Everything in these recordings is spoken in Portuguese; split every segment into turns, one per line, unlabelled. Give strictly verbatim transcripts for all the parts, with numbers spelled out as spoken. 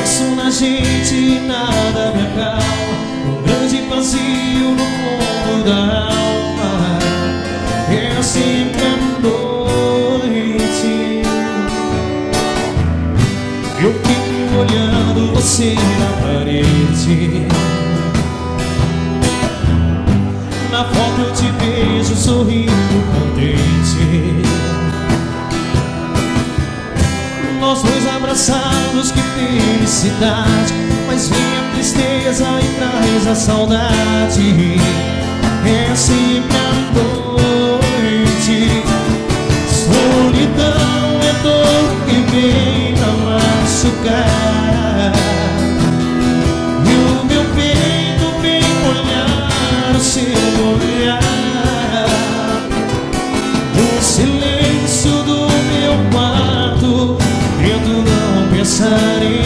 penso na gente e nada me acalma. Um grande vazio no fundo da alma. É sempre à noite. Eu fico olhando você na parede. Na foto eu te vejo sorrindo contente. Nós dois abraçados, que felicidade. Mas vem a tristeza e traz a saudade. É sempre à noite. Solidão é dor que vem pra machucar. E o meu peito vem molhar o seu olhar. O silêncio do meu quarto, tento não pensar em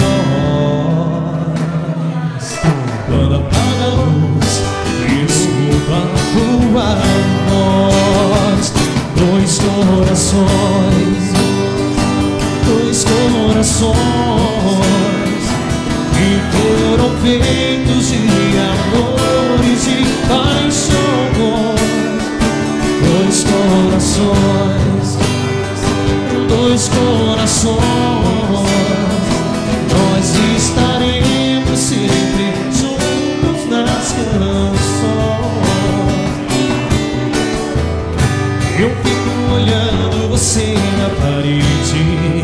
nós. Quando apaga a luz, escuta a tua voz. Dois corações, dois corações que foram feitos de amores e paixões. Dois corações, dois corações, nós estaremos sempre juntos nas canções. Eu fico olhando você na parede.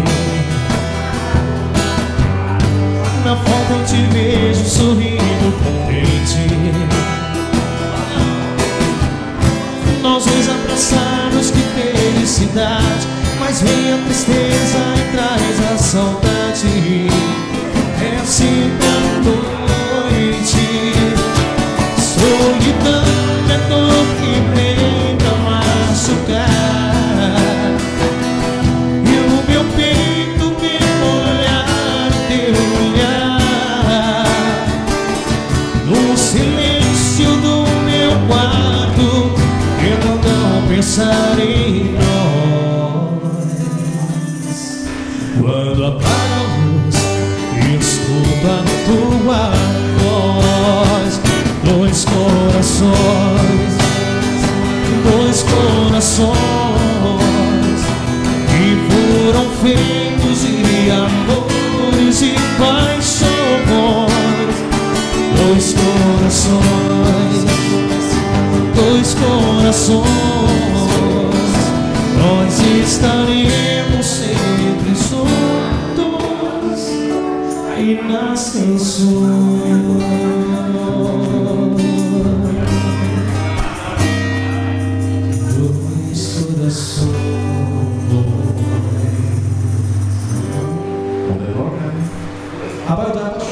Na foto eu te vejo sorrindo contente. Nós dois abraçados, que felicidade. Mas vem a tristeza e traz a saudade. É sempre à noite. Solidão é dor que vem pra machucar. E o meu peito vem molhar teu olhar. No silêncio do meu quarto, tento não pensar em nós. Quando apaga a luz, escuta a tua voz. Dois corações, dois corações que foram feitos de amores e paixões. Dois corações, dois corações, nós estaremos sempre juntos aí nas canções. Dois corações. Rapaz,